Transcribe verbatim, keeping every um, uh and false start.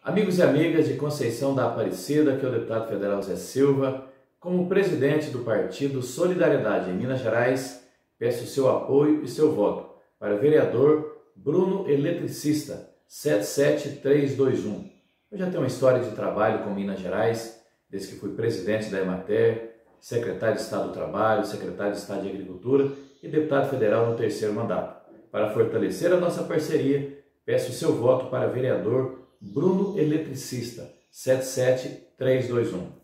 Amigos e amigas de Conceição da Aparecida, aqui é o deputado federal Zé Silva. Como presidente do partido Solidariedade em Minas Gerais, peço seu apoio e seu voto para vereador Bruno Eletricista, sete sete três dois um. Eu já tenho uma história de trabalho com Minas Gerais, desde que fui presidente da Emater, secretário de Estado do Trabalho, secretário de Estado de Agricultura e deputado federal no terceiro mandato. Para fortalecer a nossa parceria, peço seu voto para vereador Bruno Eletricista, sete sete três dois um.